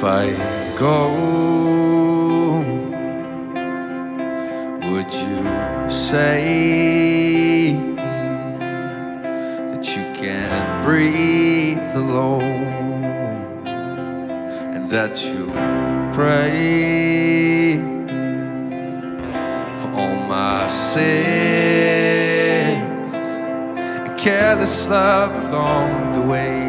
I go, would you say that you can't breathe alone, and that you pray for all my sins and careless love along the way?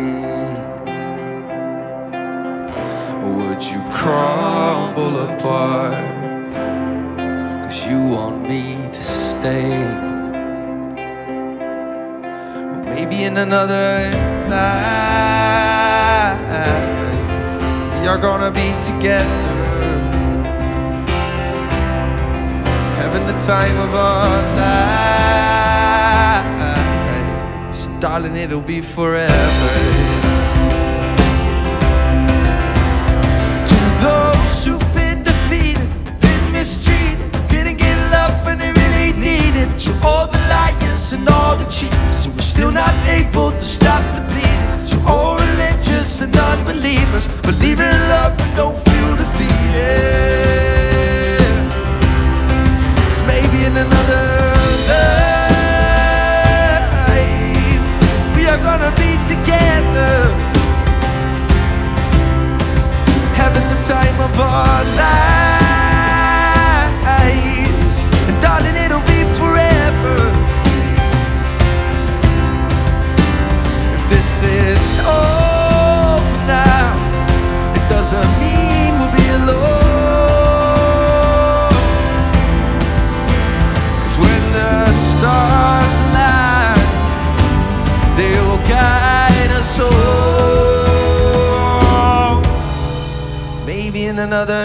Would you crumble apart 'cause you want me to stay? Or maybe in another life we are gonna be together, having the time of our lives. Darling, it'll be forever. Those who've been defeated, been mistreated, didn't get love when they really needed. To all the liars and all the cheaters who were still not able to stop the bleeding. To all religious and unbelievers, believe in love but don't feel defeated. 'Cause maybe in another life we are gonna be together, having the time of our lives. And darling, it'll be forever. If this is over now, it doesn't mean we'll be alone. 'Cause when the stars align, they will guide us all. Maybe in another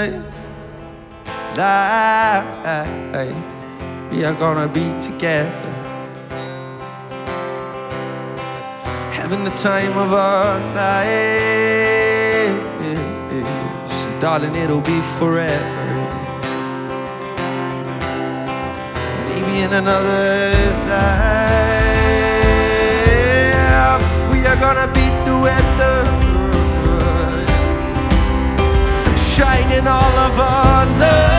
life we are gonna be together, having the time of our lives. Darling, it'll be forever. Maybe in another life we are gonna beat the weather, shining all of our love.